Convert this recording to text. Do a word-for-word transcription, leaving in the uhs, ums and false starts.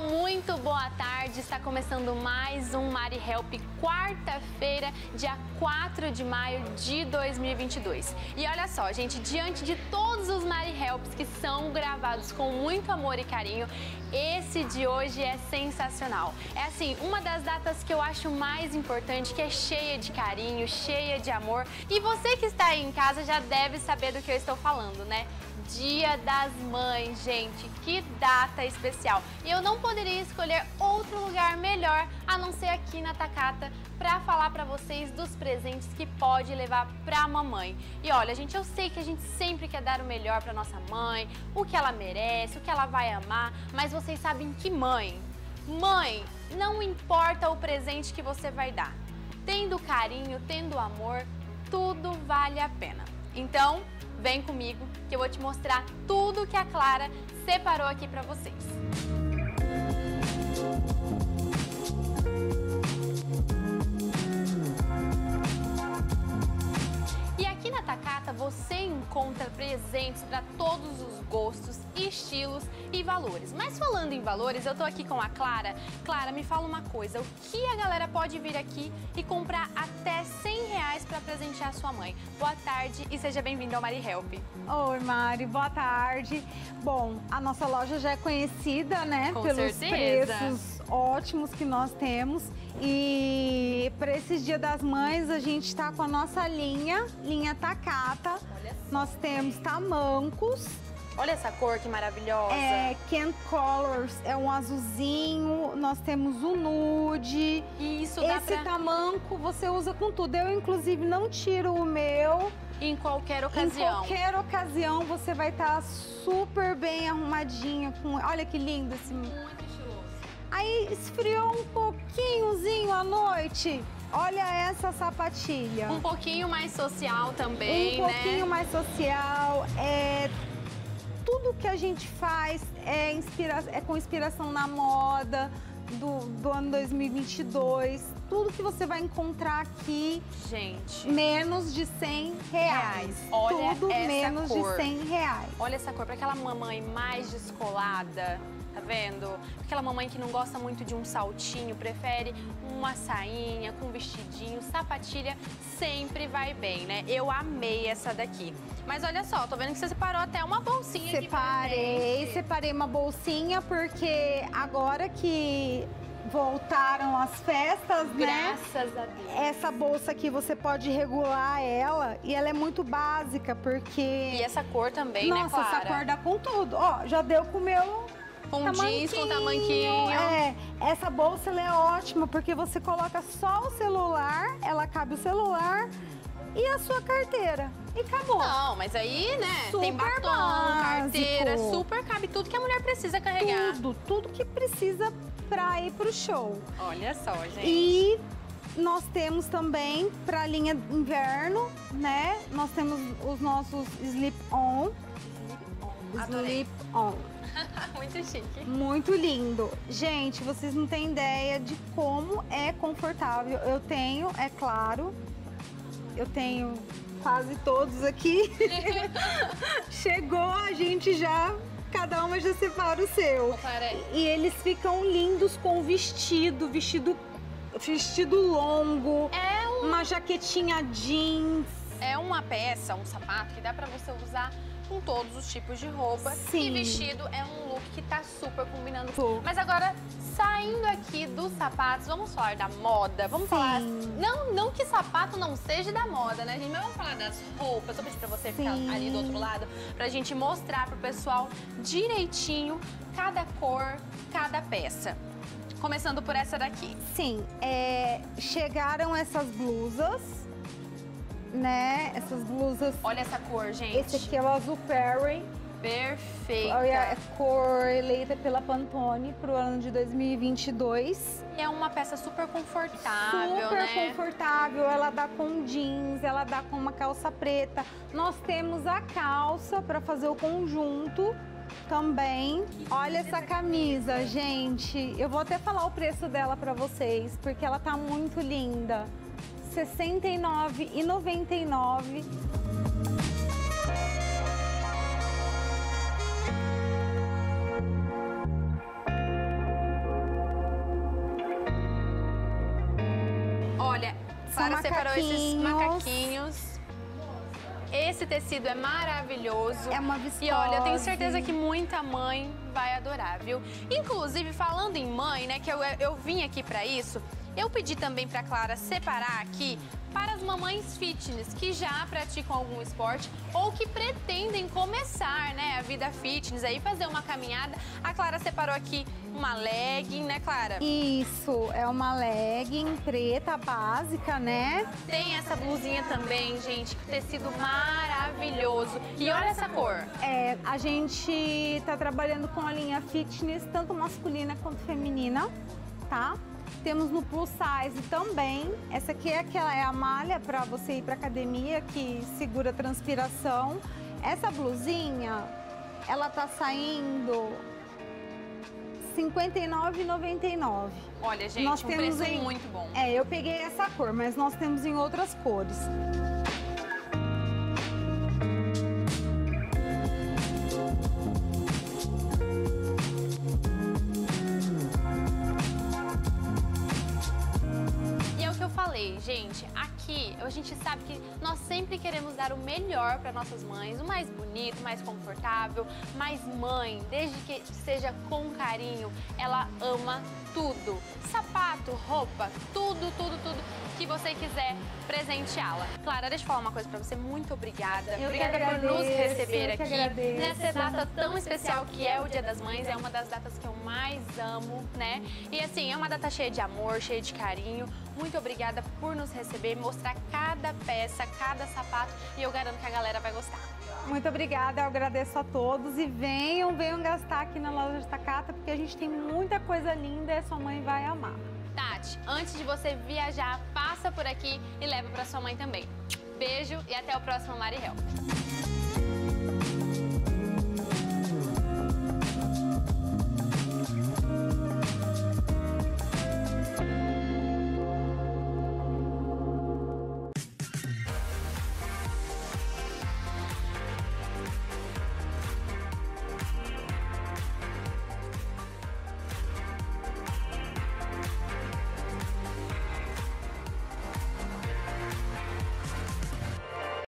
muito boa tarde. Está começando mais um Mari Help, quarta-feira, dia quatro de maio de dois mil e vinte e dois. E olha só, gente, diante de todos os Mari Helps que são gravados com muito amor e carinho, esse de hoje é sensacional. É assim, uma das datas que eu acho mais importante, que é cheia de carinho, cheia de amor. E você que está aí em casa já deve saber do que eu estou falando, né? Dia das Mães, gente, que data especial. E eu não poderia escolher outro lugar melhor a não ser aqui na Takata para falar para vocês dos presentes que pode levar para a mamãe. E olha, gente, eu sei que a gente sempre quer dar o melhor para nossa mãe, o que ela merece, o que ela vai amar, mas vocês sabem que mãe, mãe, não importa o presente que você vai dar. Tendo carinho, tendo amor, tudo vale a pena. Então, vem comigo que eu vou te mostrar tudo que a Clara separou aqui para vocês. E aqui na Takata você encontra presentes para todos os gostos, estilos e valores. Mas falando em valores, eu tô aqui com a Clara. Clara, me fala uma coisa, o que a galera pode vir aqui e comprar até cem reais para presentear sua mãe? Boa tarde e seja bem-vindo ao Mari Help. Oi, Mari, boa tarde. Bom, a nossa loja já é conhecida, né? Com pelos certeza. preços ótimos que nós temos. E para esse Dia das Mães, a gente está com a nossa linha, linha Takata. Olha só, nós temos gente. tamancos. Olha essa cor que maravilhosa. É, Ken Colors, é um azulzinho. Nós temos o nude. E isso dá Esse pra... tamanco você usa com tudo. Eu, inclusive, não tiro o meu. Em qualquer ocasião. Em qualquer ocasião você vai estar super bem arrumadinha. Com... Olha que lindo esse... Muito estiloso. Aí esfriou um pouquinhozinho à noite. Olha essa sapatilha. Um pouquinho mais social também, Um pouquinho né? mais social. É... Tudo que a gente faz é, inspira... é com inspiração na moda do, do ano dois mil e vinte e dois. Tudo que você vai encontrar aqui, Gente, menos de cem reais. Olha Tudo essa menos cor. de cem reais. olha essa cor, para aquela mamãe mais descolada, tá vendo? Aquela mamãe que não gosta muito de um saltinho, prefere uma sainha com vestidinho, sapatilha, sempre vai bem, né? Eu amei essa daqui. Mas olha só, tô vendo que você separou até uma bolsinha aqui pra Separei, gente. separei uma bolsinha porque agora que voltaram as festas, né? Graças a Deus. Essa bolsa aqui você pode regular ela e ela é muito básica porque... E essa cor também, Nossa, né, Clara? essa cor dá com tudo. Ó, já deu com o meu Com jeans, com tamanquinho. É, essa bolsa ela é ótima porque você coloca só o celular, ela cabe o celular e a sua carteira. E acabou. Não, mas aí, né, Super tem batom, básico. carteira, super cabe tudo que a mulher precisa carregar. Tudo, tudo que precisa pra ir pro show. Olha só, gente. E nós temos também pra linha inverno, né? Nós temos os nossos slip-on. Adorei. Slip-on. Muito chique. Muito lindo. Gente, vocês não têm ideia de como é confortável. Eu tenho, é claro, eu tenho quase todos aqui. Chegou, a gente já, cada uma já separa o seu. Clara, E eles ficam lindos com vestido, vestido, vestido longo, é, um, uma jaquetinha jeans. é uma peça, um sapato que dá pra você usar com todos os tipos de roupa. Sim. E vestido é um look que tá super combinando. Tô. Mas agora, saindo aqui dos sapatos, vamos falar da moda. Vamos Sim. falar... Não, não que sapato não seja da moda, né, gente? Mas vamos falar das roupas. Eu vou pedir pra você ficar Sim. ali do outro lado, pra gente mostrar pro pessoal direitinho cada cor, cada peça. Começando por essa daqui. Sim, é, chegaram essas blusas, né? Essas blusas. Olha essa cor, gente. Esse aqui é o azul Perry. Perfeita. Olha, é cor eleita pela Pantone pro ano de dois mil e vinte e dois. É uma peça super confortável, Super né? confortável, ela dá com jeans, ela dá com uma calça preta. Nós temos a calça para fazer o conjunto também. Olha essa camisa, gente. Eu vou até falar o preço dela para vocês, porque ela tá muito linda. sessenta e nove reais e noventa e nove centavos. Clara São separou esses macaquinhos. macaquinhos. Esse tecido é maravilhoso. É uma viscose. E olha, eu tenho certeza que muita mãe vai adorar, viu? Inclusive, falando em mãe, né, que eu, eu vim aqui pra isso, eu pedi também pra Clara separar aqui para as mamães fitness que já praticam algum esporte ou que pretendem começar, né, a vida fitness, aí fazer uma caminhada. A Clara separou aqui uma legging, né, Clara? Isso, é uma legging preta básica, né? Tem essa blusinha também, gente, tecido maravilhoso. E olha essa cor. É, a gente tá trabalhando com a linha fitness, tanto masculina quanto feminina, tá? Temos no plus size também. Essa aqui é aquela é a malha para você ir para academia, que segura a transpiração. Essa blusinha, ela tá saindo cinquenta e nove reais e noventa e nove centavos. Olha, gente, nós um temos preço em... muito bom. É, eu peguei essa cor, mas nós temos em outras cores. Falei, gente, aqui a gente sabe que nós sempre queremos dar o melhor para nossas mães, o mais bonito, mais confortável, mas mãe, desde que seja com carinho, ela ama tudo. Sapato, roupa, tudo, tudo, tudo que você quiser presenteá-la. Clara, deixa eu falar uma coisa pra você, muito obrigada. Eu obrigada agradeço, por nos receber eu que aqui agradeço. nessa data tão especial que é o Dia das Mães, é uma das datas que eu mais amo, né? E assim, é uma data cheia de amor, cheia de carinho. Muito obrigada por nos receber, mostrar cada peça, cada sapato e eu garanto que a galera vai gostar. Muito obrigada, eu agradeço a todos e venham, venham gastar aqui na loja de Takata, porque a gente tem muita coisa linda e a sua mãe vai amar. Tati, antes de você viajar, passa por aqui e leva para sua mãe também. Beijo e até o próximo Mari Help.